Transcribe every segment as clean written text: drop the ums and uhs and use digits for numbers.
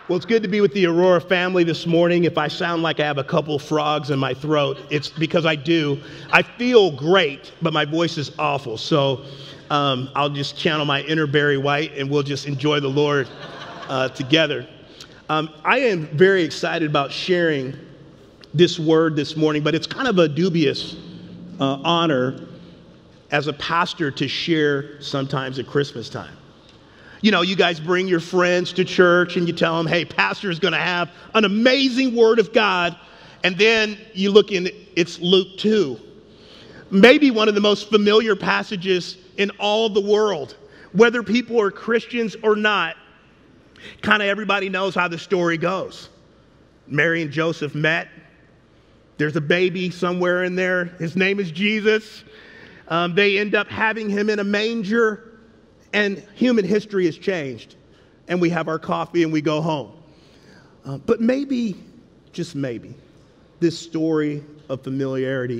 Well, it's good to be with the Aurora family this morning. If I sound like I have a couple frogs in my throat, it's because I do. I feel great, but my voice is awful. So I'll just channel my inner Barry White, and we'll just enjoy the Lord together. I am very excited about sharing this word this morning, but it's kind of a dubious honor as a pastor to share sometimes at Christmas time. You know, you guys bring your friends to church and you tell them, hey, pastor is going to have an amazing word of God. And then you look in, it's Luke 2. Maybe one of the most familiar passages in all the world. Whether people are Christians or not, kind of everybody knows how the story goes. Mary and Joseph met. There's a baby somewhere in there. His name is Jesus. They end up having him in a manger. And human history has changed, and we have our coffee and we go home. But maybe, just maybe, this story of familiarity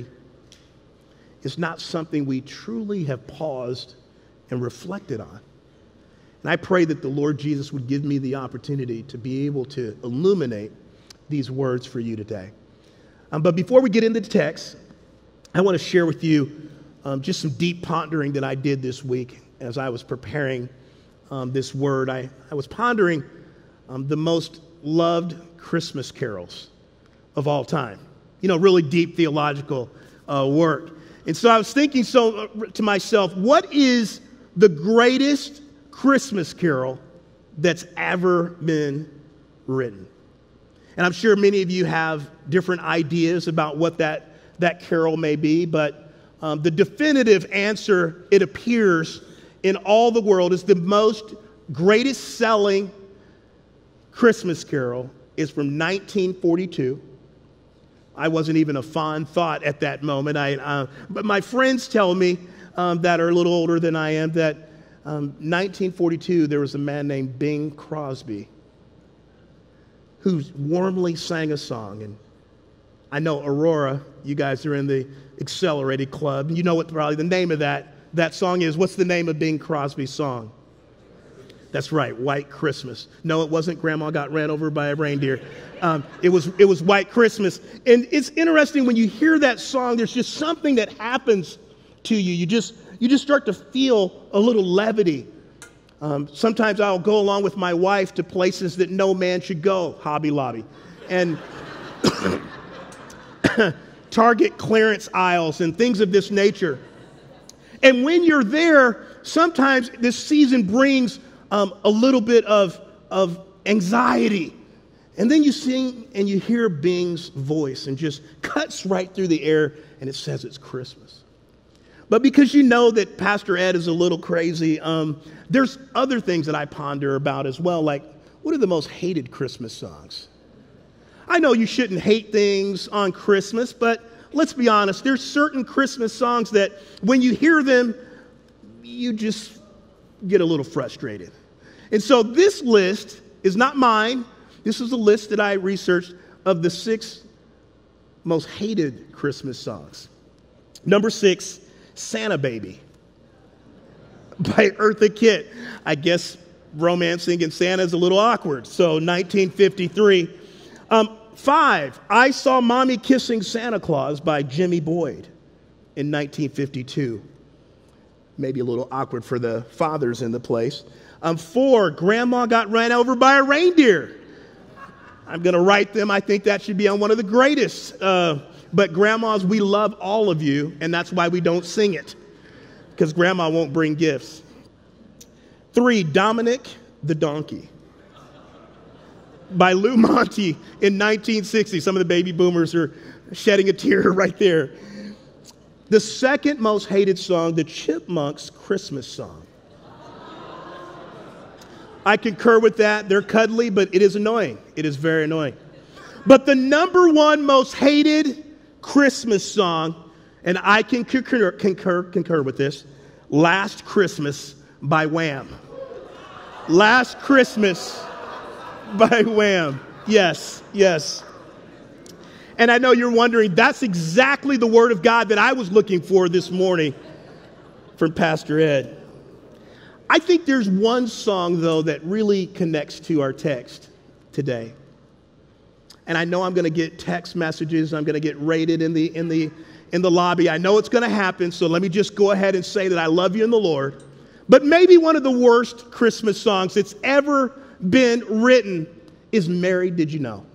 is not something we truly have paused and reflected on. And I pray that the Lord Jesus would give me the opportunity to be able to illuminate these words for you today. But before we get into the text, I want to share with you just some deep pondering that I did this week. As I was preparing this word, I was pondering the most loved Christmas carols of all time. You know, really deep theological work. And so I was thinking to myself, what is the greatest Christmas carol that's ever been written? And I'm sure many of you have different ideas about what that carol may be, but the definitive answer, it appears, in all the world is the most greatest selling Christmas carol is from 1942. I wasn't even a fond thought at that moment. But my friends tell me that are a little older than I am that 1942 there was a man named Bing Crosby who warmly sang a song. And I know Aurora, you guys are in the Accelerated Club. You know what probably the name of that song is. What's the name of Bing Crosby's song? That's right, White Christmas. No, it wasn't Grandma Got Ran Over by a Reindeer. It was White Christmas. And it's interesting when you hear that song, there's just something that happens to you. You just start to feel a little levity. Sometimes I'll go along with my wife to places that no man should go, Hobby Lobby. And Target clearance aisles and things of this nature. And when you're there, sometimes this season brings a little bit of anxiety. And then you sing and you hear Bing's voice and just cuts right through the air and it says it's Christmas. But because you know that Pastor Ed is a little crazy, there's other things that I ponder about as well, like what are the most hated Christmas songs? I know you shouldn't hate things on Christmas, but let's be honest, there's certain Christmas songs that when you hear them, you just get a little frustrated. And so this list is not mine. This is a list that I researched of the 6 most hated Christmas songs. Number 6, Santa Baby by Eartha Kitt. I guess romancing and Santa is a little awkward. So 1953. 5, I Saw Mommy Kissing Santa Claus by Jimmy Boyd in 1952. Maybe a little awkward for the fathers in the place. 4, Grandma Got Ran Over by a Reindeer. I'm going to write them. I think that should be on one of the greatest. But grandmas, we love all of you, and that's why we don't sing it, because grandma won't bring gifts. 3, Dominic the Donkey by Lou Monte in 1960. Some of the baby boomers are shedding a tear right there. The second most hated song, the Chipmunks' Christmas song. I concur with that. They're cuddly, but it is annoying. It is very annoying. But the number 1 most hated Christmas song, and I can concur with this, Last Christmas by Wham. Last Christmas by Wham. Yes, yes. And I know you're wondering, that's exactly the word of God that I was looking for this morning from Pastor Ed. I think there's one song, though, that really connects to our text today. And I know I'm going to get text messages. I'm going to get rated in the lobby. I know it's going to happen, so let me just go ahead and say that I love you in the Lord. But maybe one of the worst Christmas songs that's ever been written is Mary, Did You Know?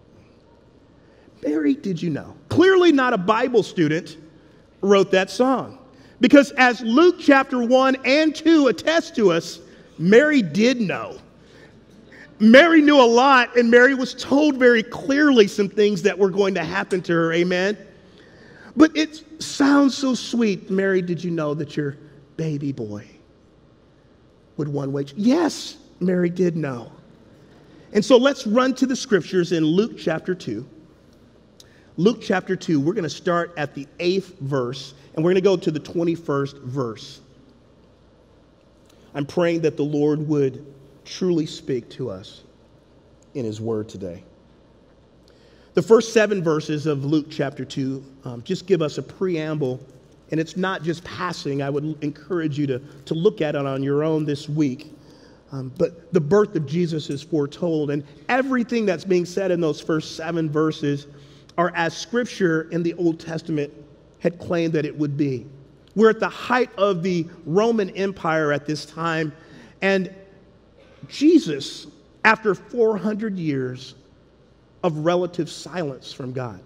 Mary, Did You Know? Clearly not a Bible student wrote that song. Because as Luke chapter 1 and 2 attest to us, Mary did know. Mary knew a lot, and Mary was told very clearly some things that were going to happen to her, amen? But it sounds so sweet. Mary, did you know that your baby boy would one wage? Yes, Mary did know. And so let's run to the scriptures in Luke chapter 2. Luke chapter 2, we're going to start at the 8th verse, and we're going to go to the 21st verse. I'm praying that the Lord would truly speak to us in his word today. The first 7 verses of Luke chapter 2 just give us a preamble, and it's not just passing. I would encourage you to look at it on your own this week. But the birth of Jesus is foretold, and everything that's being said in those first 7 verses are as Scripture in the Old Testament had claimed that it would be. We're at the height of the Roman Empire at this time, and Jesus, after 400 years of relative silence from God,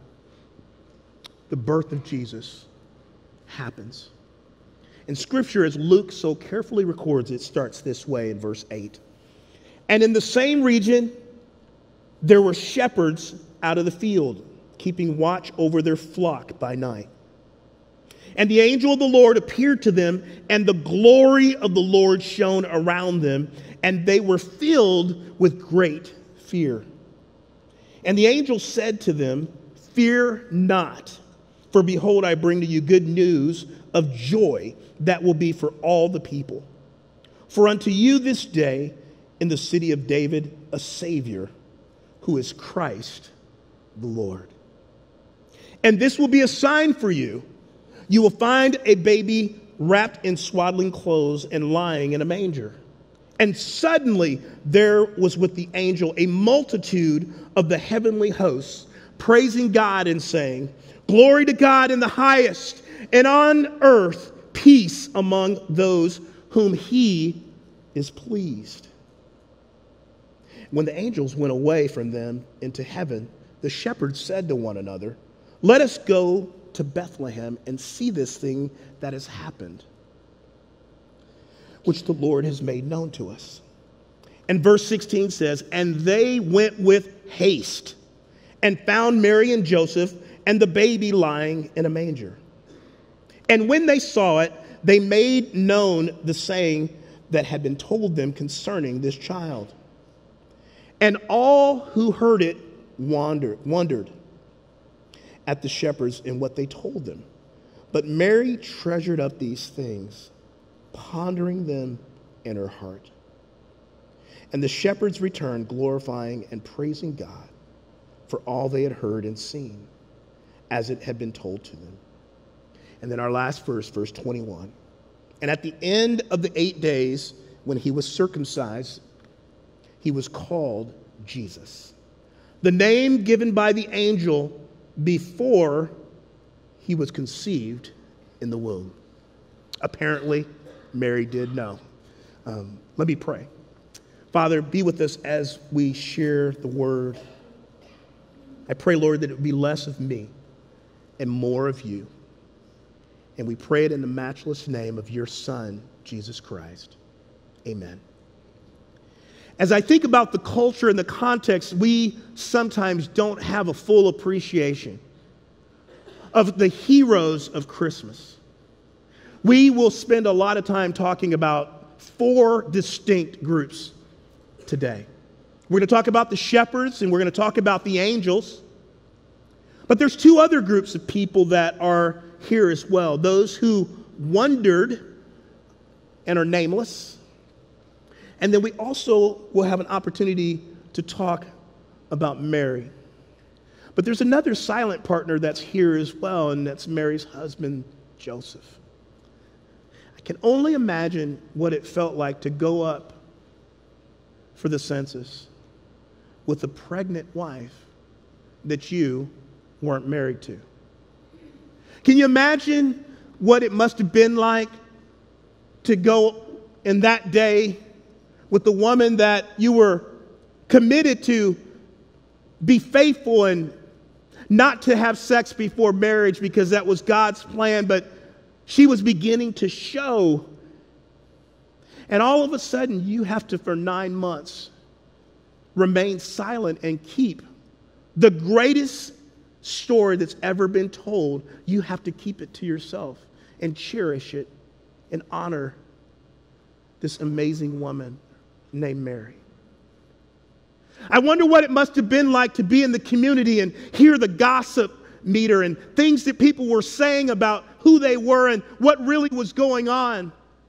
the birth of Jesus happens. And Scripture, as Luke so carefully records it, starts this way in verse 8. And in the same region, there were shepherds out of the field, keeping watch over their flock by night. And the angel of the Lord appeared to them, and the glory of the Lord shone around them, and they were filled with great fear. And the angel said to them, "Fear not, for behold, I bring to you good news of joy that will be for all the people. For unto you this day in the city of David a Savior, who is Christ the Lord. And this will be a sign for you. You will find a baby wrapped in swaddling clothes and lying in a manger." And suddenly there was with the angel a multitude of the heavenly hosts, praising God and saying, "Glory to God in the highest, and on earth peace among those whom he is pleased." When the angels went away from them into heaven, the shepherds said to one another, "Let us go to Bethlehem and see this thing that has happened, which the Lord has made known to us." And verse 16 says, "And they went with haste and found Mary and Joseph and the baby lying in a manger. And when they saw it, they made known the saying that had been told them concerning this child. And all who heard it wondered at the shepherds and what they told them. But Mary treasured up these things, pondering them in her heart. And the shepherds returned, glorifying and praising God for all they had heard and seen, as it had been told to them. And then our last verse, verse 21. And at the end of the 8 days, when he was circumcised, he was called Jesus, the name given by the angel before he was conceived in the womb. Apparently, Mary did know. Let me pray. Father, be with us as we share the word. I pray, Lord, that it would be less of me and more of you. And we pray it in the matchless name of your Son, Jesus Christ. Amen. As I think about the culture and the context, we sometimes don't have a full appreciation of the heroes of Christmas. We will spend a lot of time talking about 4 distinct groups today. We're going to talk about the shepherds, and we're going to talk about the angels. But there's 2 other groups of people that are here as well. Those who wondered and are nameless. And then we also will have an opportunity to talk about Mary. But there's another silent partner that's here as well, and that's Mary's husband, Joseph. I can only imagine what it felt like to go up for the census, with a pregnant wife that you weren't married to? Can you imagine what it must have been like to go in that day with the woman that you were committed to be faithful and not to have sex before marriage because that was God's plan, but she was beginning to show. And all of a sudden, you have to, for 9 months, remain silent and keep the greatest story that's ever been told. You have to keep it to yourself and cherish it and honor this amazing woman named Mary. I wonder what it must have been like to be in the community and hear the gossip meter and things that people were saying about who they were and what really was going on.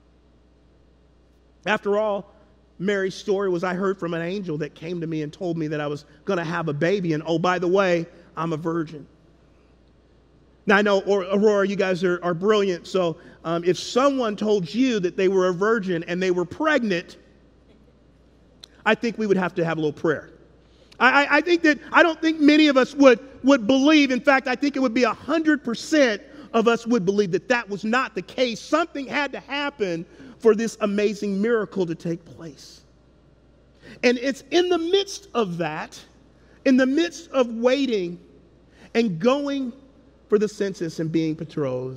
After all, Mary's story was I heard from an angel that came to me and told me that I was going to have a baby. And oh, by the way, I'm a virgin. Now, I know, Aurora, you guys are brilliant. So if someone told you that they were a virgin and they were pregnant, I think we would have to have a little prayer. I don't think many of us would believe. In fact, I think it would be 100% of us would believe that that was not the case. Something had to happen for this amazing miracle to take place. And it's in the midst of that, in the midst of waiting and going for the census and being betrothed,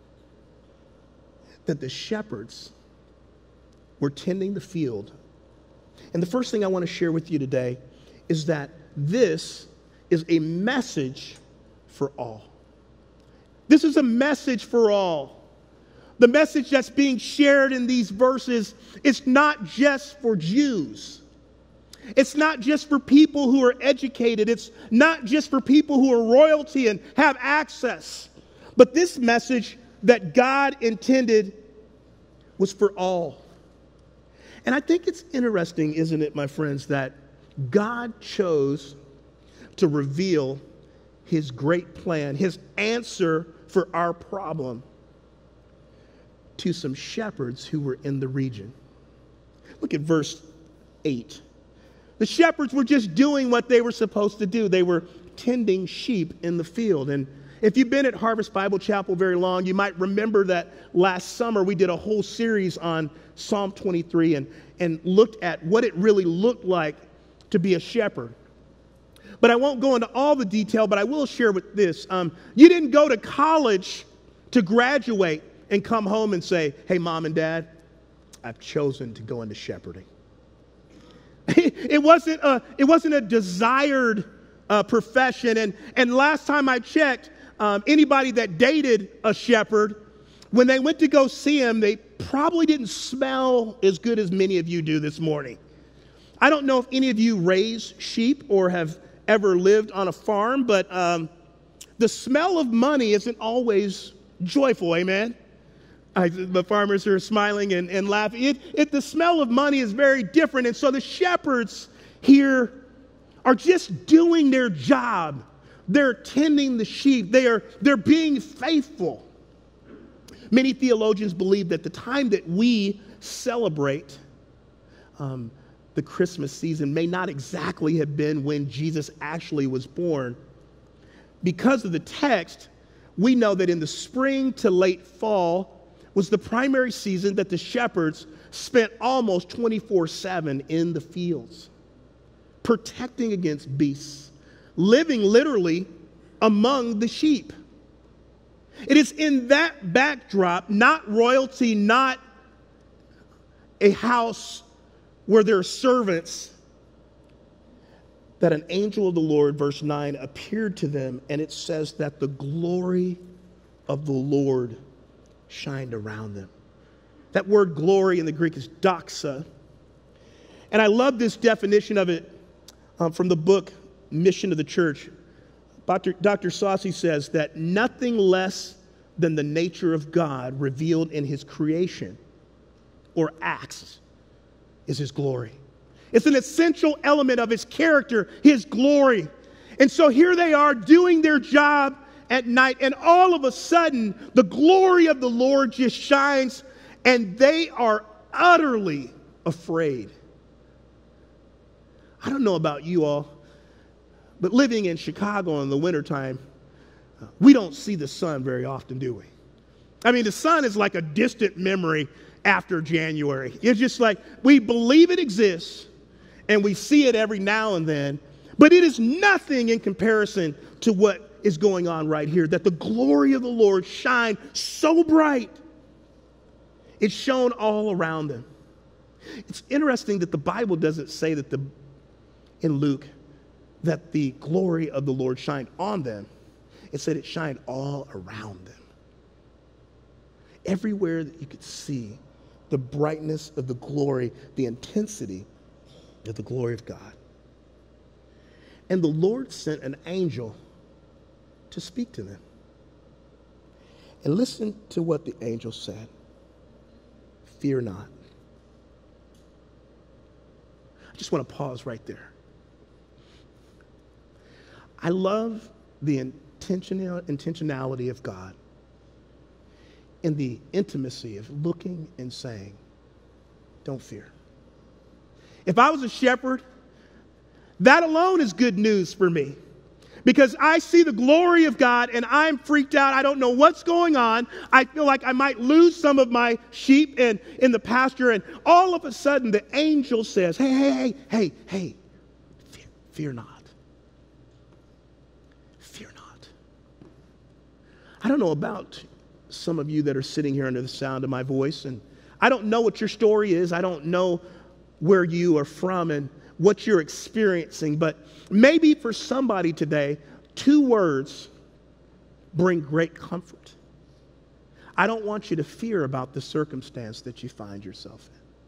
that the shepherds were tending the field. And the first thing I want to share with you today is that this is a message for all. This is a message for all. The message that's being shared in these verses is not just for Jews. It's not just for people who are educated. It's not just for people who are royalty and have access. But this message that God intended was for all. And I think it's interesting, isn't it, my friends, that God chose to reveal his great plan, his answer for our problem, to some shepherds who were in the region. Look at verse 8. The shepherds were just doing what they were supposed to do. They were tending sheep in the field. And if you've been at Harvest Bible Chapel very long, you might remember that last summer we did a whole series on Psalm 23 and looked at what it really looked like to be a shepherd. But I won't go into all the detail, but I will share with this. You didn't go to college to graduate and come home and say, hey, Mom and Dad, I've chosen to go into shepherding. It wasn't a desired profession. And last time I checked, anybody that dated a shepherd, when they went to go see him, they probably didn't smell as good as many of you do this morning. I don't know if any of you raise sheep or have ever lived on a farm, but the smell of money isn't always joyful, amen? The farmers are smiling and laughing. The smell of money is very different. And so the shepherds here are just doing their job. They're tending the sheep. They're being faithful. Many theologians believe that the time that we celebrate the Christmas season may not exactly have been when Jesus actually was born. Because of the text, we know that in the spring to late fall was the primary season that the shepherds spent almost 24/7 in the fields, protecting against beasts, living literally among the sheep. It is in that backdrop, not royalty, not a house where there are servants, that an angel of the Lord, verse 9, appeared to them, and it says that the glory of the Lord shined around them. That word glory in the Greek is doxa. And I love this definition of it from the book Mission of the Church. Dr. Saucy says that nothing less than the nature of God revealed in his creation or acts is his glory. It's an essential element of his character, his glory. And so here they are doing their job at night, and all of a sudden, the glory of the Lord just shines, and they are utterly afraid. I don't know about you all, but living in Chicago in the wintertime, we don't see the sun very often, do we? I mean, the sun is like a distant memory after January. It's just like we believe it exists and we see it every now and then, but it is nothing in comparison to what is going on right here, that the glory of the Lord shine so bright. It's shown all around them. It's interesting that the Bible doesn't say that in Luke that the glory of the Lord shined on them. It said it shined all around them. Everywhere that you could see the brightness of the glory, the intensity of the glory of God. And the Lord sent an angel to speak to them. And listen to what the angel said. Fear not. I just want to pause right there. I love the intentionality of God in the intimacy of looking and saying, don't fear. If I was a shepherd, that alone is good news for me. Because I see the glory of God and I'm freaked out. I don't know what's going on. I feel like I might lose some of my sheep in the pasture. And all of a sudden the angel says, hey, fear not. Fear not. I don't know about some of you that are sitting here under the sound of my voice, and I don't know what your story is. I don't know where you are from and what you're experiencing, but maybe for somebody today, 2 words bring great comfort. I don't want you to fear about the circumstance that you find yourself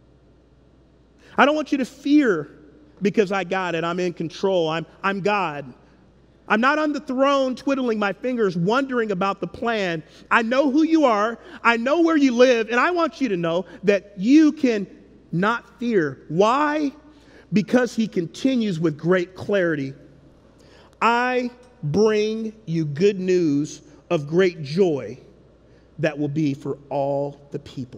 in. I don't want you to fear because I got it. I'm in control. I'm God. I'm not on the throne twiddling my fingers, wondering about the plan. I know who you are. I know where you live. And I want you to know that you can not fear. Why? Because he continues with great clarity. I bring you good news of great joy that will be for all the people.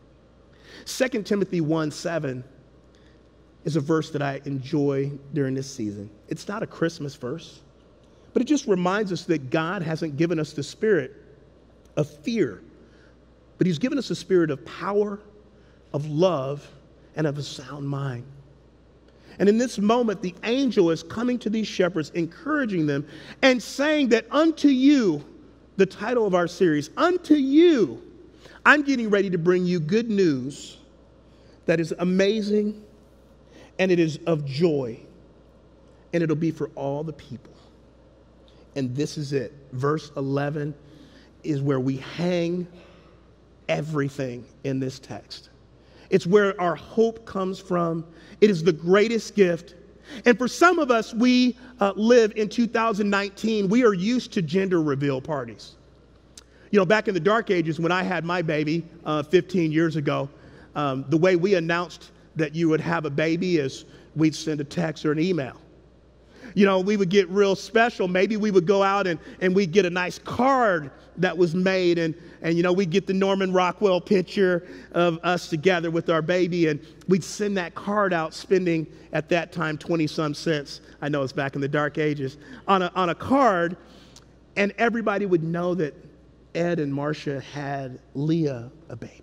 2 Timothy 1:7 is a verse that I enjoy during this season. It's not a Christmas verse, but it just reminds us that God hasn't given us the spirit of fear, but he's given us a spirit of power, of love, and of a sound mind. And in this moment, the angel is coming to these shepherds, encouraging them and saying that unto you, the title of our series, unto you, I'm getting ready to bring you good news that is amazing and it is of joy, and it'll be for all the people. And this is it. Verse 11 is where we hang everything in this text. It's where our hope comes from. It is the greatest gift. And for some of us, we live in 2019. We are used to gender reveal parties. You know, back in the dark ages when I had my baby 15 years ago, the way we announced that you would have a baby is we'd send a text or an email. You know, we would get real special. Maybe we would go out and we'd get a nice card that was made, and you know, we'd get the Norman Rockwell picture of us together with our baby, and we'd send that card out, spending at that time 20-some cents. I know it's back in the dark ages, on a card, and everybody would know that Ed and Marcia had Leah a baby.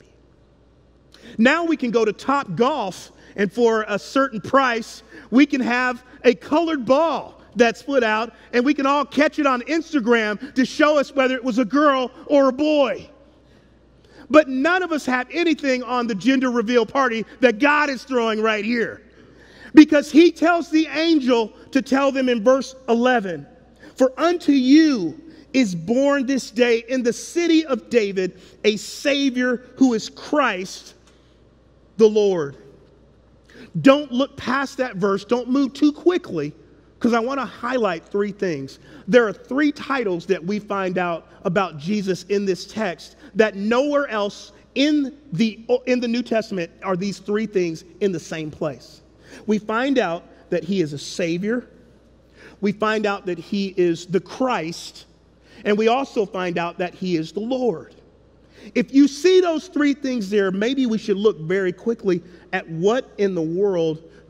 Now we can go to Top Golf, and for a certain price, we can have a colored ball that's put out, and we can all catch it on Instagram to show us whether it was a girl or a boy. But none of us have anything on the gender reveal party that God is throwing right here. Because he tells the angel to tell them in verse 11, for unto you is born this day in the city of David a Savior who is Christ the Lord. Don't look past that verse. Don't move too quickly, because I want to highlight 3 things. There are 3 titles that we find out about Jesus in this text that nowhere else in the New Testament are these 3 things in the same place. We find out that he is a Savior. We find out that he is the Christ. And we also find out that he is the Lord. If you see those 3 things there, maybe we should look very quickly at what in the world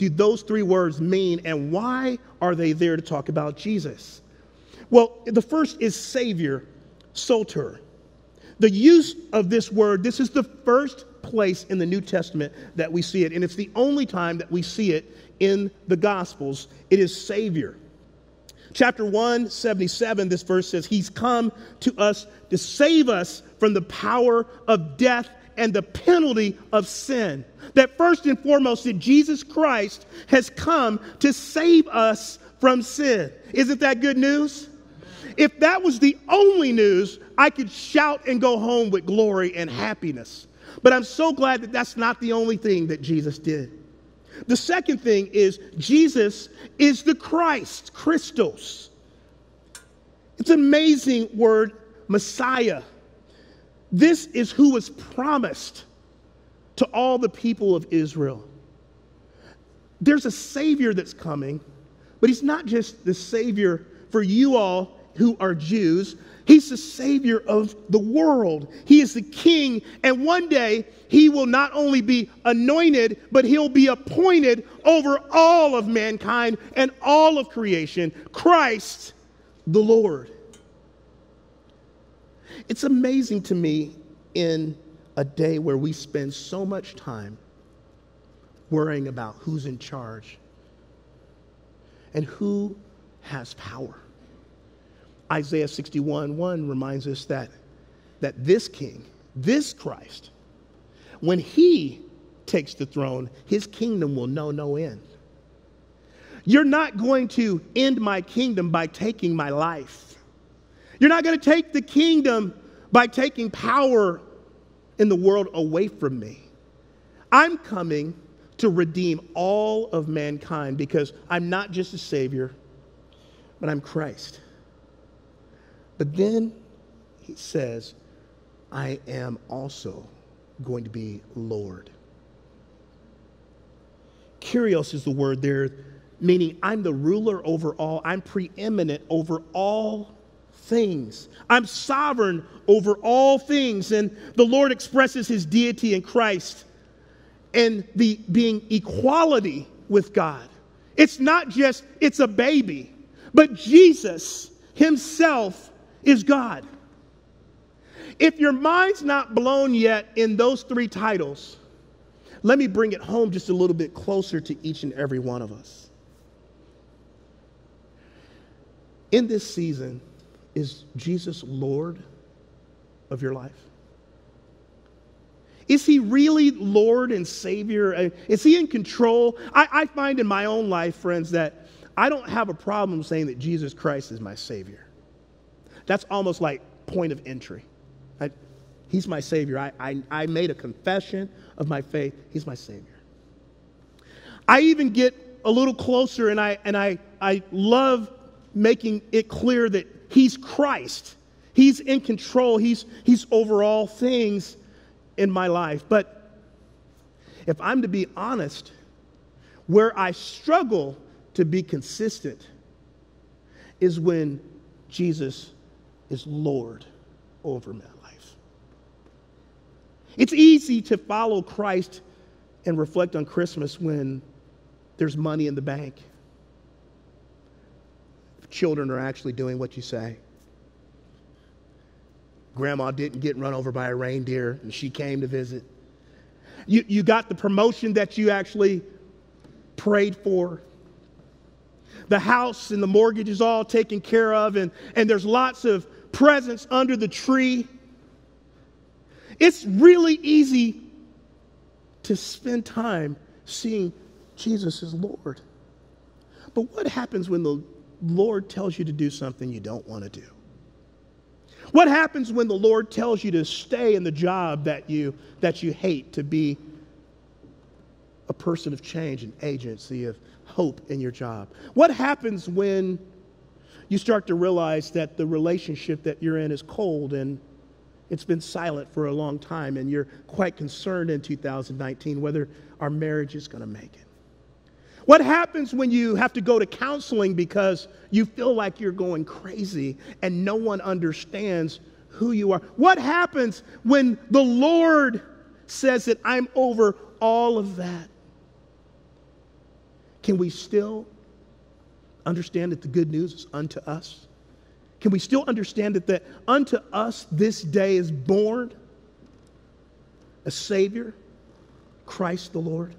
do those three words mean, and why are they there to talk about Jesus? Well, the first is Savior, soter. The use of this word, this is the first place in the New Testament that we see it, and it's the only time that we see it in the Gospels. It is Savior. Chapter 177, this verse says, He's come to us to save us from the power of death and the penalty of sin. That first and foremost, that Jesus Christ has come to save us from sin. Isn't that good news? If that was the only news, I could shout and go home with glory and happiness. But I'm so glad that that's not the only thing that Jesus did. The second thing is Jesus is the Christ, Christos. It's an amazing word, Messiah. This is who was promised to all the people of Israel. There's a Savior that's coming, but he's not just the Savior for you all who are Jews. He's the Savior of the world. He is the King, and one day he will not only be anointed, but he'll be appointed over all of mankind and all of creation. Christ the Lord. It's amazing to me in a day where we spend so much time worrying about who's in charge and who has power. Isaiah 61:1 reminds us that this King, this Christ, when he takes the throne, his kingdom will know no end. You're not going to end my kingdom by taking my life. You're not going to take the kingdom by taking power in the world away from me. I'm coming to redeem all of mankind because I'm not just a Savior, but I'm Christ. But then he says, I am also going to be Lord. Kyrios is the word there, meaning I'm the ruler over all. I'm preeminent over all things. I'm sovereign over all things. And the Lord expresses his deity in Christ and the being equality with God. It's not just, it's a baby, but Jesus himself is God. If your mind's not blown yet in those three titles, let me bring it home just a little bit closer to each and every one of us. In this season, is Jesus Lord of your life? Is he really Lord and Savior? Is he in control? I find in my own life, friends, that I don't have a problem saying that Jesus Christ is my Savior. That's almost like point of entry. He's my Savior. I made a confession of my faith. He's my Savior. I even get a little closer, and I love making it clear that he's Christ. He's in control. He's over all things in my life. But if I'm to be honest, where I struggle to be consistent is when Jesus is Lord over my life. It's easy to follow Christ and reflect on Christmas when there's money in the bank. Children are actually doing what you say. Grandma didn't get run over by a reindeer and she came to visit. You got the promotion that you actually prayed for. The house and the mortgage is all taken care of, and there's lots of presents under the tree. It's really easy to spend time seeing Jesus as Lord. But what happens when the Lord tells you to do something you don't want to do? What happens when the Lord tells you to stay in the job that you hate, to be a person of change, an agency of hope in your job? What happens when you start to realize that the relationship that you're in is cold and it's been silent for a long time, and you're quite concerned in 2019 whether our marriage is going to make it? What happens when you have to go to counseling because you feel like you're going crazy and no one understands who you are? What happens when the Lord says that I'm over all of that? can we still understand that the good news is unto us? Can we still understand that unto us this day is born a Savior, Christ the Lord?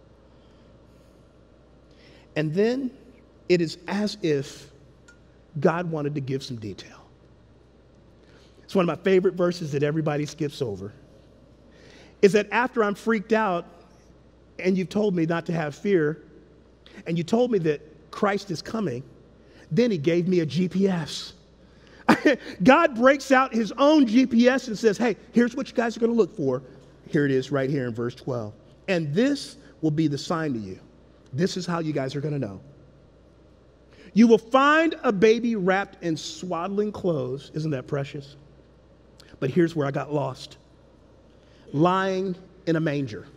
And then it is as if God wanted to give some detail. It's one of my favorite verses that everybody skips over. Is that after I'm freaked out and you've told me not to have fear and you told me that Christ is coming, then he gave me a GPS. God breaks out his own GPS and says, hey, here's what you guys are going to look for. Here it is right here in verse 12. And this will be the sign to you. This is how you guys are going to know. You will find a baby wrapped in swaddling clothes. Isn't that precious? But here's where I got lost. Lying in a manger.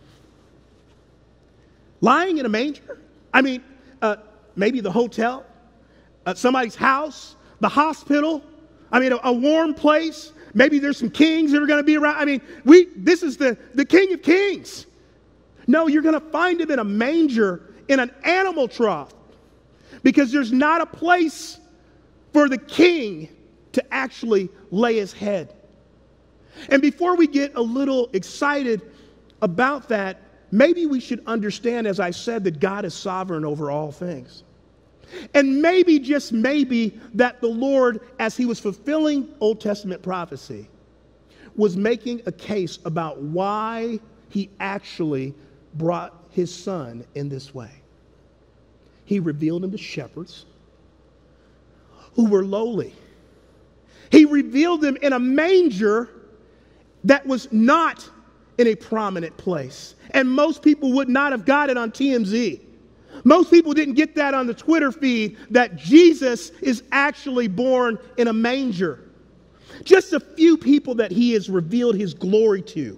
Lying in a manger? I mean, maybe the hotel, somebody's house, the hospital. I mean, a warm place. Maybe there's some kings that are going to be around. I mean, this is the King of Kings. No, you're going to find him in a manger, in an animal trough, because there's not a place for the king to actually lay his head. And before we get a little excited about that, maybe we should understand, as I said, that God is sovereign over all things. And maybe, just maybe, that the Lord, as he was fulfilling Old Testament prophecy, was making a case about why he actually brought his son in this way. He revealed him to shepherds who were lowly. He revealed them in a manger that was not in a prominent place. And most people would not have got it on TMZ. Most people didn't get that on the Twitter feed, that Jesus is actually born in a manger. Just a few people that he has revealed his glory to,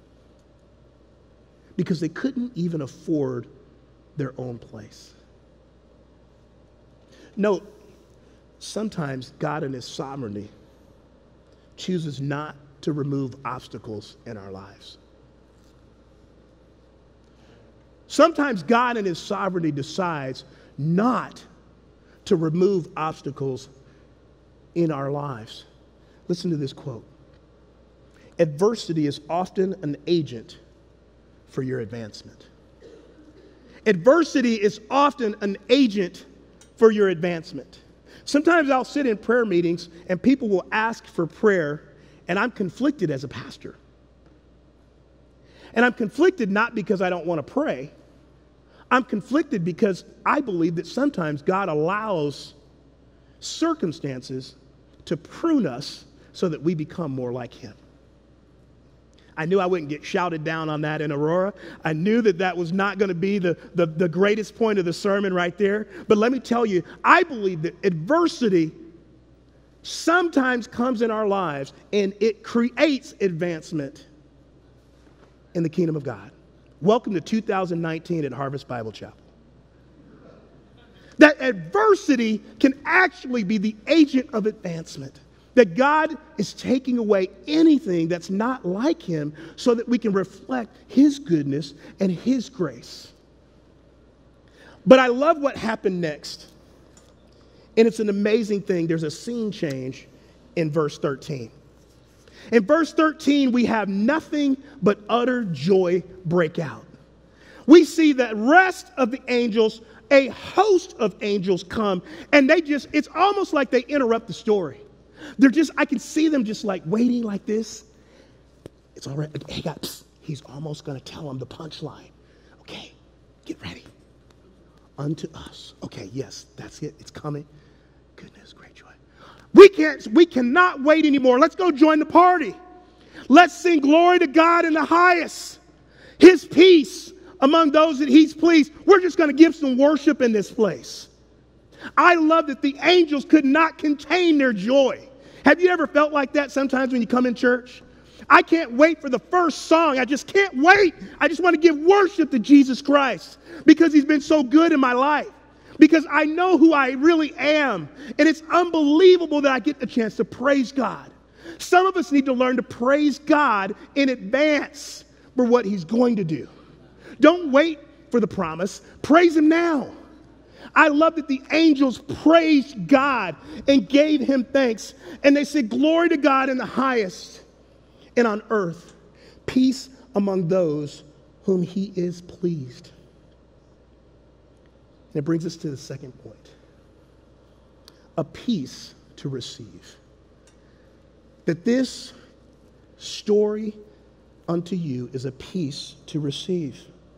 because they couldn't even afford their own place. Note, sometimes God in his sovereignty chooses not to remove obstacles in our lives. Sometimes God in his sovereignty decides not to remove obstacles in our lives. Listen to this quote. Adversity is often an agent for your advancement. Adversity is often an agent for your advancement. Sometimes I'll sit in prayer meetings and people will ask for prayer, and I'm conflicted as a pastor. And I'm conflicted not because I don't want to pray. I'm conflicted because I believe that sometimes God allows circumstances to prune us so that we become more like him. I knew I wouldn't get shouted down on that in Aurora. I knew that that was not going to be the greatest point of the sermon right there. But let me tell you, I believe that adversity sometimes comes in our lives and it creates advancement in the kingdom of God. Welcome to 2019 at Harvest Bible Chapel. That adversity can actually be the agent of advancement. That God is taking away anything that's not like him so that we can reflect his goodness and his grace. But I love what happened next. And it's an amazing thing. There's a scene change in verse 13. In verse 13, we have nothing but utter joy break out. We see the rest of the angels, a host of angels come, and it's almost like they interrupt the story. I can see them just like waiting like this. It's all right. Hey, guys, he's almost going to tell them the punchline. Okay, get ready. Unto us. Okay, yes, that's it. It's coming. Goodness, great joy. We cannot wait anymore. Let's go join the party. Let's sing glory to God in the highest. His peace among those that he's pleased. We're just going to give some worship in this place. I love that the angels could not contain their joy. Have you ever felt like that sometimes when you come in church? I can't wait for the first song. I just can't wait. I just want to give worship to Jesus Christ because he's been so good in my life. Because I know who I really am. And it's unbelievable that I get the chance to praise God. Some of us need to learn to praise God in advance for what he's going to do. Don't wait for the promise. Praise him now. I love that the angels praised God and gave him thanks. And they said, glory to God in the highest, and on earth, peace among those whom he is pleased. And it brings us to the second point. A peace to receive. That this story unto you is a peace to receive.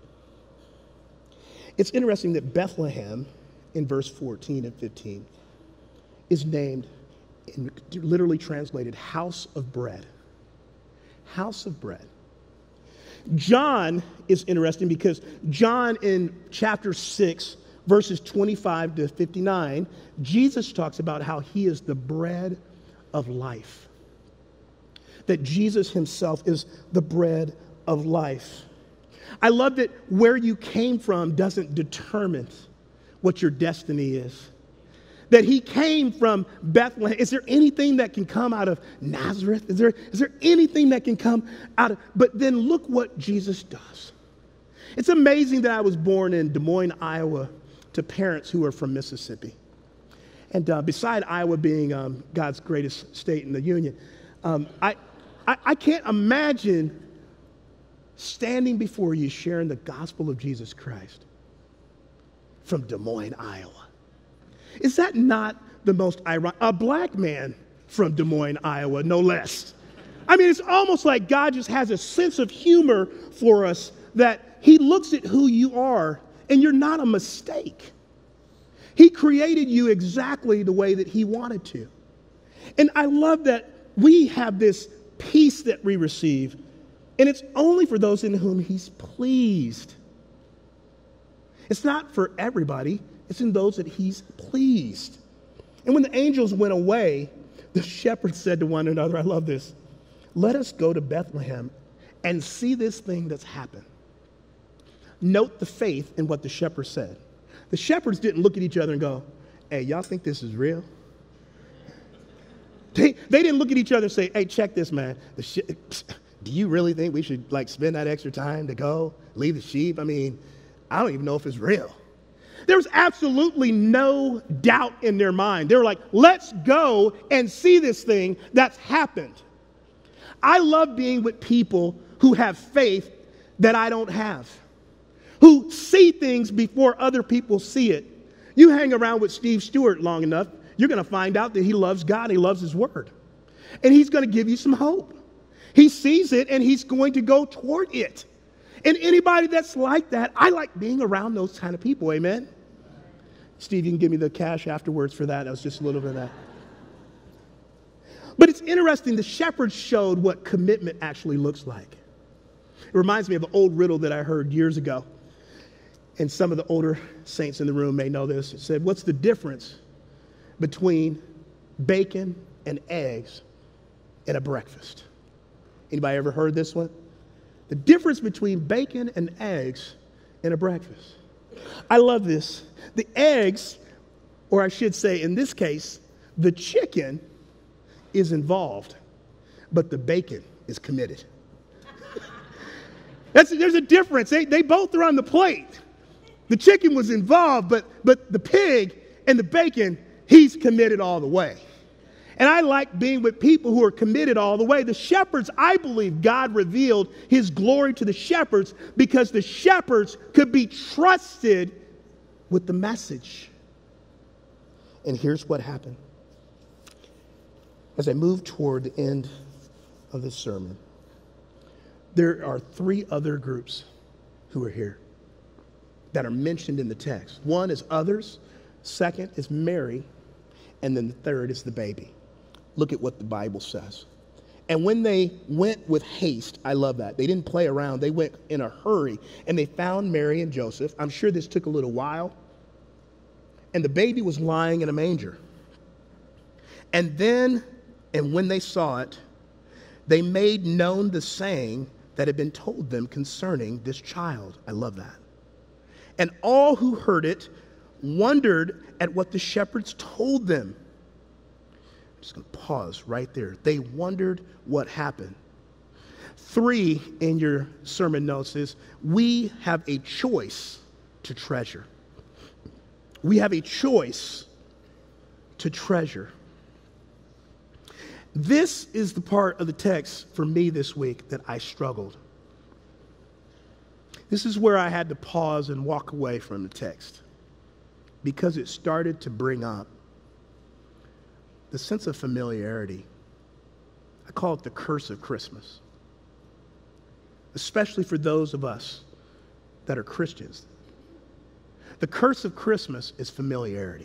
It's interesting that Bethlehem, in verse 14 and 15, is named, literally translated, house of bread. House of bread. John is interesting because John in chapter 6, verses 25 to 59, Jesus talks about how he is the bread of life. That Jesus himself is the bread of life. I love that where you came from doesn't determine what your destiny is. That he came from Bethlehem. Is there anything that can come out of Nazareth? Is there anything that can come out of... But then look what Jesus does. It's amazing that I was born in Des Moines, Iowa, to parents who are from Mississippi. And beside Iowa being God's greatest state in the Union, I can't imagine standing before you sharing the gospel of Jesus Christ from Des Moines, Iowa. Is that not the most ironic? A black man from Des Moines, Iowa, no less. I mean, it's almost like God just has a sense of humor for us, that he looks at who you are and you're not a mistake. He created you exactly the way that he wanted to. And I love that we have this peace that we receive, and it's only for those in whom he's pleased. It's not for everybody. It's in those that he's pleased. And when the angels went away, the shepherds said to one another, I love this, let us go to Bethlehem and see this thing that's happened. Note the faith in what the shepherds said. The shepherds didn't look at each other and go, hey, y'all think this is real? They didn't look at each other and say, hey, check this, man. Do you really think we should spend that extra time to go leave the sheep? I mean, I don't even know if it's real. There was absolutely no doubt in their mind. They were like, let's go and see this thing that's happened. I love being with people who have faith that I don't have, who see things before other people see it. You hang around with Steve Stewart long enough, you're going to find out that he loves God, he loves his word. And he's going to give you some hope. He sees it and he's going to go toward it. And anybody that's like that, I like being around those kind of people, amen? Steve, you can give me the cash afterwards for that. That was just a little bit of that. But it's interesting, the shepherds showed what commitment actually looks like. It reminds me of an old riddle that I heard years ago. And some of the older saints in the room may know this. It said, what's the difference between bacon and eggs in a breakfast? Anybody ever heard this one? The difference between bacon and eggs in a breakfast. I love this. The eggs, or I should say in this case, the chicken is involved, but the bacon is committed. There's a difference. They both are on the plate. The chicken was involved, but the pig and the bacon, he's committed all the way. And I like being with people who are committed all the way. The shepherds, I believe God revealed his glory to the shepherds because the shepherds could be trusted with the message. And here's what happened. As I move toward the end of this sermon, there are three other groups who are here that are mentioned in the text. One is others, second is Mary, and then the third is the baby. Look at what the Bible says. And when they went with haste, I love that. They didn't play around. They went in a hurry, and they found Mary and Joseph. I'm sure this took a little while. And the baby was lying in a manger. And when they saw it, they made known the saying that had been told them concerning this child. I love that. And all who heard it wondered at what the shepherds told them. I'm just going to pause right there. They wondered what happened. 3 in your sermon notes is we have a choice to treasure. We have a choice to treasure. This is the part of the text for me this week that I struggled. This is where I had to pause and walk away from the text because it started to bring up the sense of familiarity. I call it the curse of Christmas, especially for those of us that are Christians. The curse of Christmas is familiarity.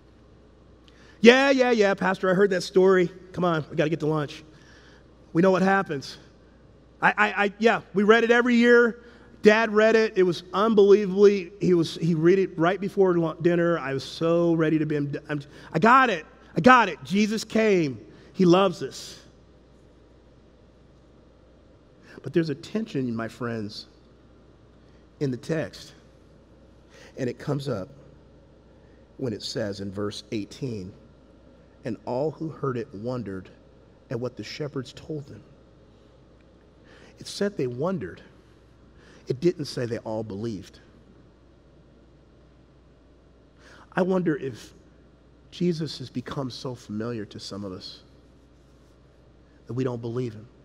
Yeah, Pastor, I heard that story. Come on, we got to get to lunch. We know what happens. We read it every year. Dad read it. It was unbelievably, he read it right before dinner. I was so ready to be, I got it. Jesus came. He loves us. But there's a tension, my friends, in the text. And it comes up when it says in verse 18, and all who heard it wondered at what the shepherds told them. It said they wondered. It didn't say they all believed. I wonder if Jesus has become so familiar to some of us that we don't believe him.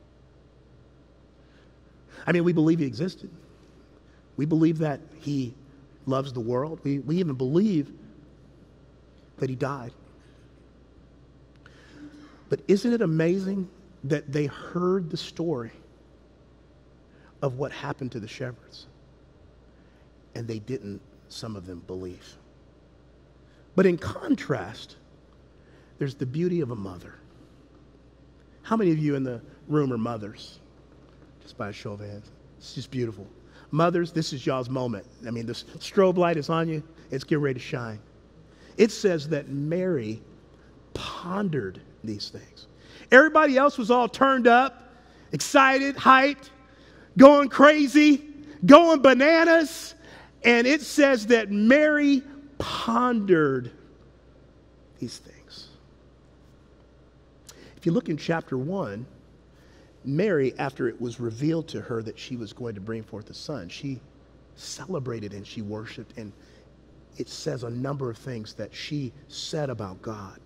I mean, we believe he existed. We believe that he loves the world. We even believe that he died. But isn't it amazing that they heard the story of what happened to the shepherds, and they didn't, some of them, believe? But in contrast, there's the beauty of a mother. How many of you in the room are mothers? Just by a show of hands. It's just beautiful. Mothers, this is y'all's moment. I mean, the strobe light is on you. It's getting ready to shine. It says that Mary pondered these things. Everybody else was all turned up, excited, hyped, going crazy, going bananas. And it says that Mary pondered these things. If you look in chapter 1, Mary, after it was revealed to her that she was going to bring forth a son, she celebrated and she worshiped, and it says a number of things that she said about God.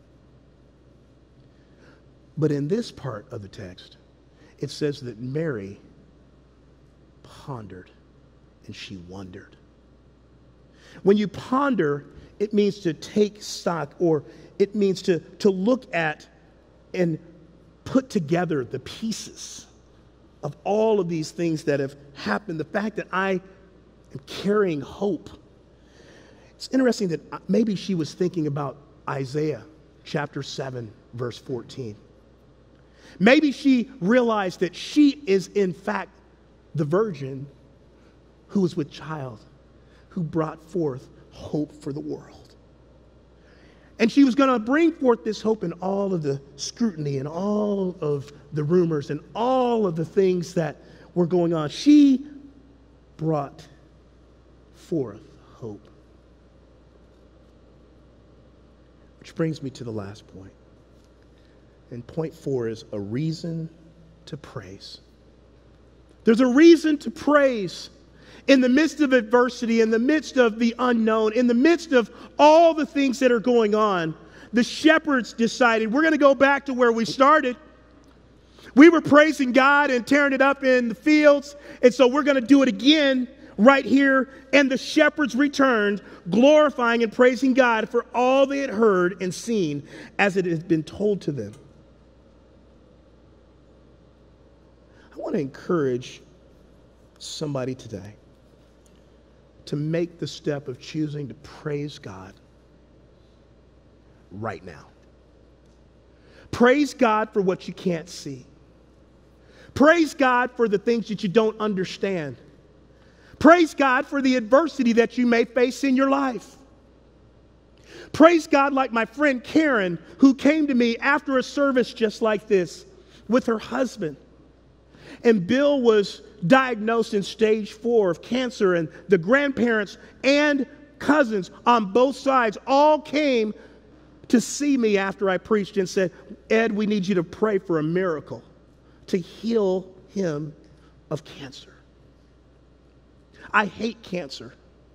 But in this part of the text, it says that Mary pondered and she wondered. When you ponder, it means to take stock, or it means to look at and put together the pieces of all of these things that have happened. The fact that I am carrying hope. It's interesting that maybe she was thinking about Isaiah chapter 7, verse 14. Maybe she realized that she is in fact the virgin who was with child, who brought forth hope for the world. And she was going to bring forth this hope in all of the scrutiny and all of the rumors and all of the things that were going on. She brought forth hope. Which brings me to the last point. And point 4 is a reason to praise. There's a reason to praise in the midst of adversity, in the midst of the unknown, in the midst of all the things that are going on. The shepherds decided, we're going to go back to where we started. We were praising God and tearing it up in the fields, and so we're going to do it again right here. And the shepherds returned, glorifying and praising God for all they had heard and seen as it had been told to them. I want to encourage somebody today to make the step of choosing to praise God right now. Praise God for what you can't see. Praise God for the things that you don't understand. Praise God for the adversity that you may face in your life. Praise God like my friend Karen, who came to me after a service just like this with her husband. And Bill was diagnosed in stage 4 of cancer, and the grandparents and cousins on both sides all came to see me after I preached and said, Ed, we need you to pray for a miracle to heal him of cancer. I hate cancer.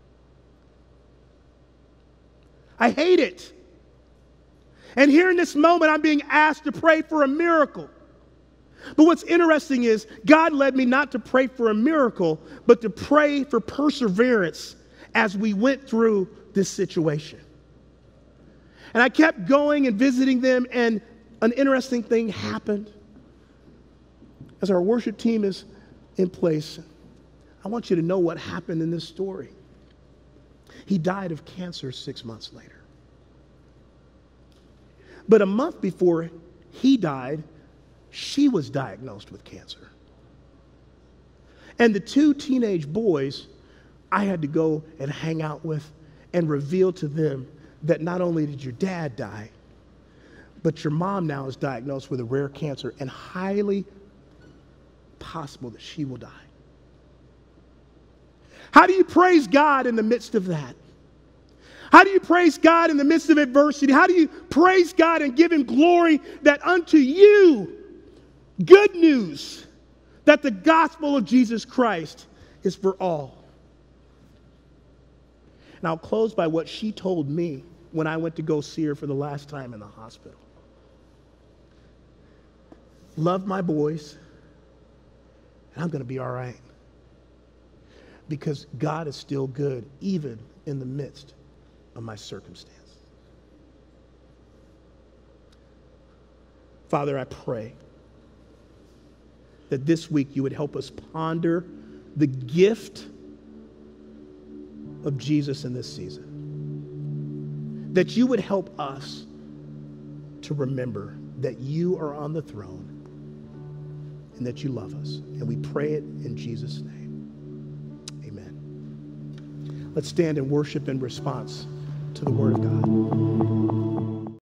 I hate it. And here in this moment, I'm being asked to pray for a miracle. But what's interesting is God led me not to pray for a miracle, but to pray for perseverance as we went through this situation. And I kept going and visiting them, and an interesting thing happened. As our worship team is in place, I want you to know what happened in this story. He died of cancer 6 months later. But a month before he died, she was diagnosed with cancer. And the 2 teenage boys I had to go and hang out with and reveal to them that not only did your dad die, but your mom now is diagnosed with a rare cancer and highly possible that she will die. How do you praise God in the midst of that? How do you praise God in the midst of adversity? How do you praise God and give him glory that unto you, good news, that the gospel of Jesus Christ is for all? And I'll close by what she told me when I went to go see her for the last time in the hospital. Love my boys, and I'm going to be all right. Because God is still good, even in the midst of my circumstance. Father, I pray that this week you would help us ponder the gift of Jesus in this season. That you would help us to remember that you are on the throne and that you love us. And we pray it in Jesus' name. Amen. Let's stand and worship in response to the word of God.